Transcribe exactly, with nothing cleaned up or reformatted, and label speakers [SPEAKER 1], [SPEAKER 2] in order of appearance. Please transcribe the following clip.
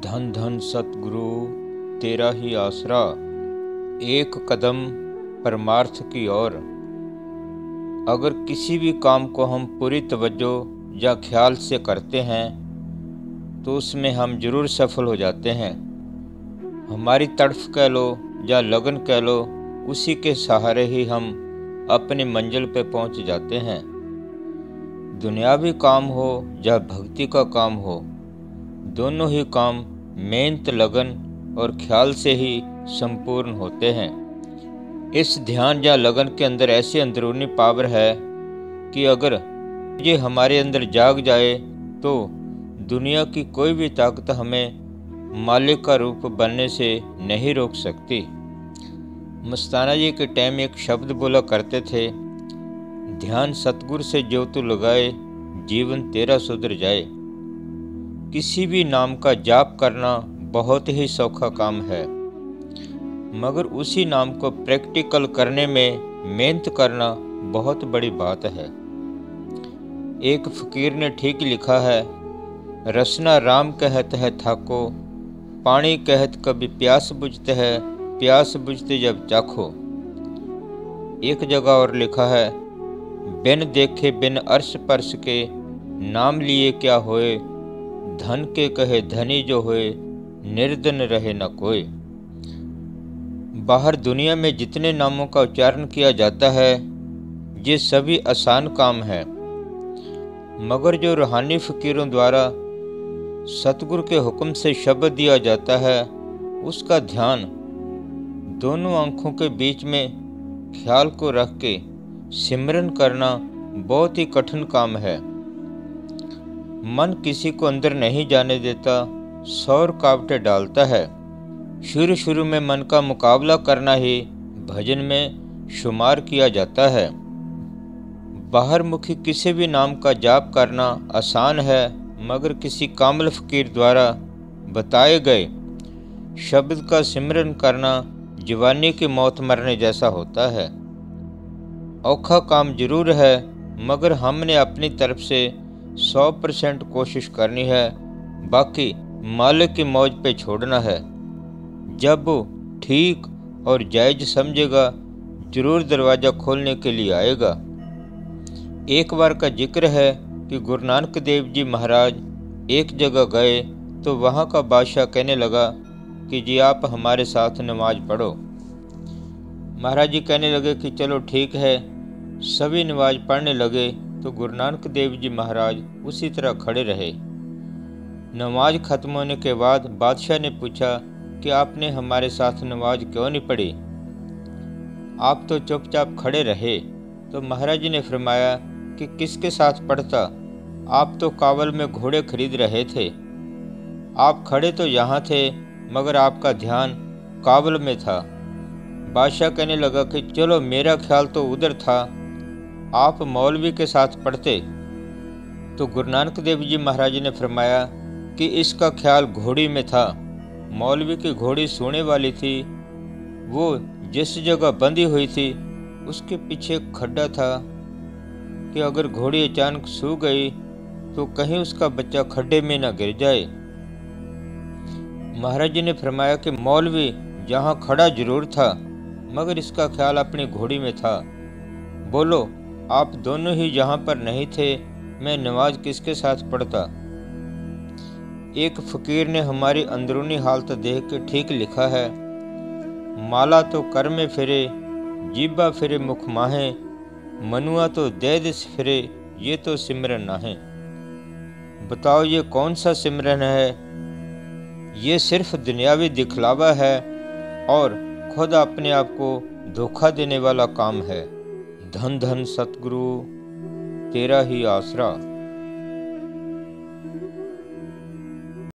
[SPEAKER 1] धन धन सतगुरु तेरा ही आसरा, एक कदम परमार्थ की ओर। अगर किसी भी काम को हम पूरी तवज्जो या ख्याल से करते हैं तो उसमें हम जरूर सफल हो जाते हैं। हमारी तड़फ कह लो या लगन कह लो, उसी के सहारे ही हम अपनी मंजिल पे पहुंच जाते हैं। दुनियावी काम हो या भक्ति का काम हो, दोनों ही काम मेहनत, लगन और ख्याल से ही संपूर्ण होते हैं। इस ध्यान या लगन के अंदर ऐसी अंदरूनी पावर है कि अगर ये हमारे अंदर जाग जाए तो दुनिया की कोई भी ताकत हमें मालिक का रूप बनने से नहीं रोक सकती। मस्ताना जी के टाइम एक शब्द बोला करते थे, ध्यान सतगुरु से जो तू लगाए, जीवन तेरा सुधर जाए। किसी भी नाम का जाप करना बहुत ही सौखा काम है, मगर उसी नाम को प्रैक्टिकल करने में मेहनत करना बहुत बड़ी बात है। एक फकीर ने ठीक लिखा है, रसना राम कहत है थाको, पानी कहत कभी प्यास बुझते है, प्यास बुझते जब चाखो। एक जगह और लिखा है, बिन देखे बिन अर्श परस के, नाम लिए क्या होए, धन के कहे धनी जो होए, निर्धन रहे न कोई। बाहर दुनिया में जितने नामों का उच्चारण किया जाता है ये सभी आसान काम है, मगर जो रूहानी फकीरों द्वारा सतगुरु के हुक्म से शब्द दिया जाता है, उसका ध्यान दोनों आंखों के बीच में ख्याल को रख के सिमरन करना बहुत ही कठिन काम है। मन किसी को अंदर नहीं जाने देता, सौ रुकावटें डालता है। शुरू शुरू में मन का मुकाबला करना ही भजन में शुमार किया जाता है। बाहर मुखी किसी भी नाम का जाप करना आसान है, मगर किसी कामिल फकीर द्वारा बताए गए शब्द का सिमरन करना जवानी की मौत मरने जैसा होता है। औखा काम जरूर है, मगर हमने अपनी तरफ से सौ परसेंट कोशिश करनी है, बाकी मालिक की मौज पे छोड़ना है। जब वो ठीक और जायज समझेगा, जरूर दरवाज़ा खोलने के लिए आएगा। एक बार का जिक्र है कि गुरु नानक देव जी महाराज एक जगह गए तो वहाँ का बादशाह कहने लगा कि जी आप हमारे साथ नमाज पढ़ो। महाराज जी कहने लगे कि चलो ठीक है। सभी नमाज पढ़ने लगे तो गुरु नानक देव जी महाराज उसी तरह खड़े रहे। नमाज खत्म होने के बाद बादशाह ने पूछा कि आपने हमारे साथ नमाज क्यों नहीं पढ़ी, आप तो चुपचाप खड़े रहे। तो महाराज जी ने फरमाया कि किसके साथ पढ़ता, आप तो काबुल में घोड़े खरीद रहे थे। आप खड़े तो यहाँ थे, मगर आपका ध्यान काबुल में था। बादशाह कहने लगा कि चलो मेरा ख्याल तो उधर था, आप मौलवी के साथ पढ़ते। तो गुरु नानक देव जी महाराज ने फरमाया कि इसका ख्याल घोड़ी में था। मौलवी की घोड़ी सोने वाली थी, वो जिस जगह बंधी हुई थी उसके पीछे खड्डा था कि अगर घोड़ी अचानक सो गई तो कहीं उसका बच्चा खड्डे में न गिर जाए। महाराज जी ने फरमाया कि मौलवी जहाँ खड़ा जरूर था, मगर इसका ख्याल अपनी घोड़ी में था। बोलो, आप दोनों ही यहाँ पर नहीं थे, मैं नमाज किसके साथ पढ़ता। एक फकीर ने हमारी अंदरूनी हालत देख के ठीक लिखा है, माला तो कर में फिरे, जीबा फिरे मुख माहे, मनुआ तो दे दिस फिरे, ये तो सिमरन ना है। बताओ ये कौन सा सिमरन है? ये सिर्फ दुनियावी दिखलावा है और खुद अपने आप को धोखा देने वाला काम है। धन धन सतगुरु तेरा ही आसरा।